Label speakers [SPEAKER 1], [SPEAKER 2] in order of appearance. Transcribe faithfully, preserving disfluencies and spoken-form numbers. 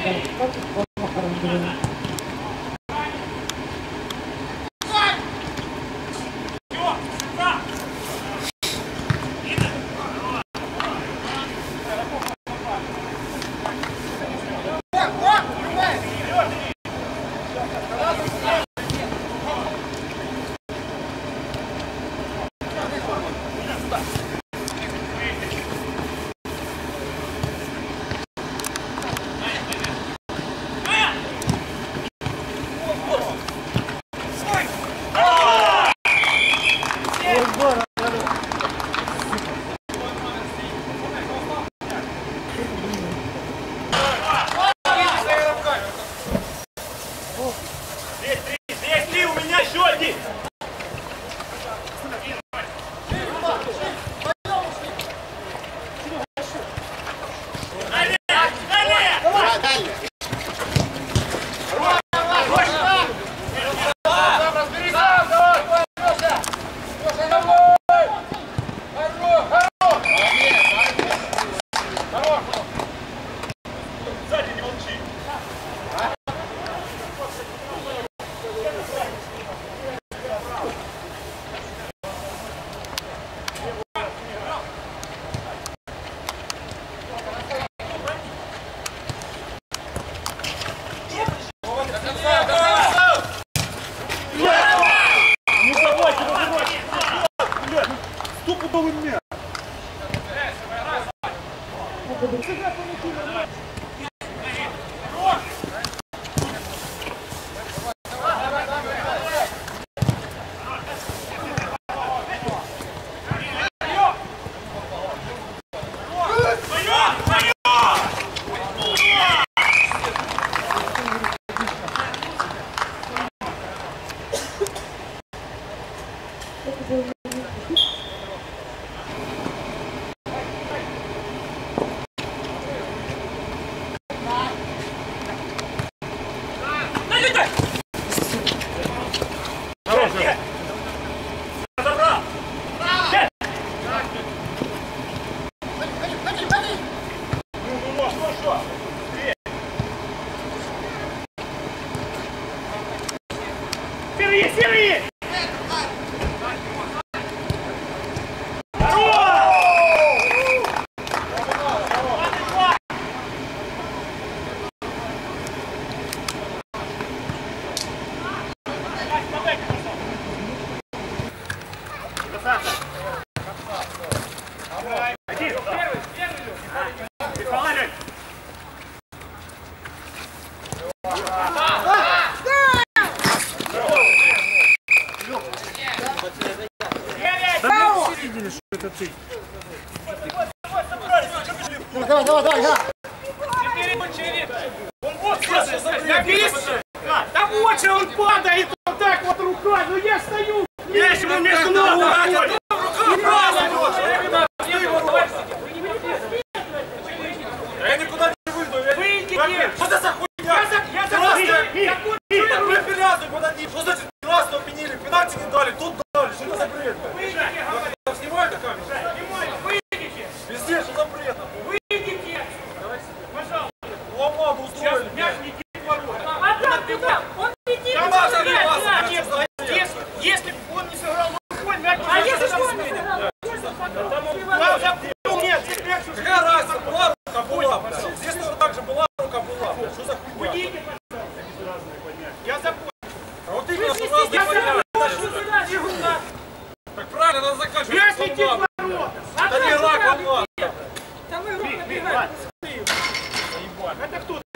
[SPEAKER 1] Серые, серые!
[SPEAKER 2] Видели, что это ты?
[SPEAKER 3] Давай, давай, давай, давай.
[SPEAKER 1] Он вот сейчас, да вот же он падает, вот так вот рукой, ну я стою. Я ему между ног.
[SPEAKER 2] Я никуда не выйду.
[SPEAKER 1] Выйдите.
[SPEAKER 2] Что это за хуйня?
[SPEAKER 1] Я за
[SPEAKER 2] Что значит красную отменили? Пенальти не дали, тут дали. Что это за бред? Снимай это камеру.
[SPEAKER 1] Выйдите.
[SPEAKER 2] Везде, что за бред?
[SPEAKER 1] Выйдите. Пожалуйста.
[SPEAKER 2] Ломаду устроили.
[SPEAKER 1] Мяч летит в ворота. А как туда? Он летит. Если бы он не сыграл рукой, мяч... А если бы он не сыграл рукой? Нет,
[SPEAKER 2] какая разница? Была рука, была. Здесь тоже так же была рука, была. Что за хуйня?
[SPEAKER 1] Уйдите, пожалуйста. Я запомнил.
[SPEAKER 2] А вот именно, что разные понятия. Так правильно, надо заканчивать.
[SPEAKER 1] Мяч летит в ворота.
[SPEAKER 2] Это не рак, ладно.
[SPEAKER 1] Да вы руку отбиваете. Это кто?